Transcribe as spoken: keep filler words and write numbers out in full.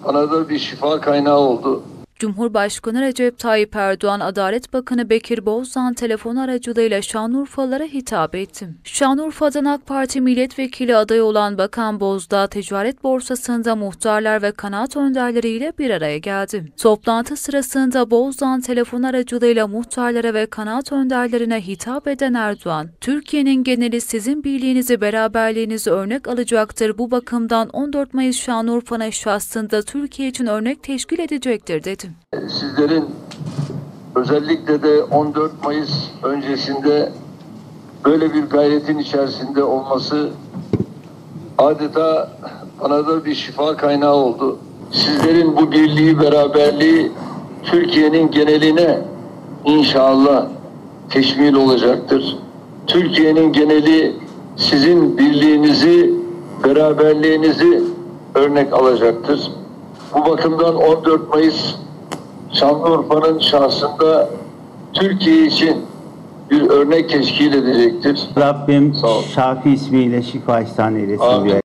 bana da bir şifa kaynağı oldu. Cumhurbaşkanı Recep Tayyip Erdoğan, Adalet Bakanı Bekir Bozdağ telefon aracılığıyla Şanlıurfalılara hitap etti. Şanlıurfa'dan AK Parti milletvekili adayı olan Bakan Bozdağ, ticaret borsasında muhtarlar ve kanaat önderleriyle bir araya geldi. Toplantı sırasında Bozdağ telefon aracılığıyla muhtarlara ve kanaat önderlerine hitap eden Erdoğan, "Türkiye'nin geneli sizin birliğinizi, beraberliğinizi örnek alacaktır. Bu bakımdan on dört Mayıs Şanlıurfa'nın şahsında Türkiye için örnek teşkil edecektir," dedi. Sizlerin özellikle de on dört Mayıs öncesinde böyle bir gayretin içerisinde olması adeta bana da bir şifa kaynağı oldu. Sizlerin bu birliği, beraberliği Türkiye'nin geneline inşallah teşmil olacaktır. Türkiye'nin geneli sizin birliğinizi, beraberliğinizi örnek alacaktır. Bu bakımdan on dört Mayıs Şanlıurfa'nın şahsında Türkiye için bir örnek teşkil edecektir. Rabbim Şafi ismiyle şifa ihsan eylesin. Amin.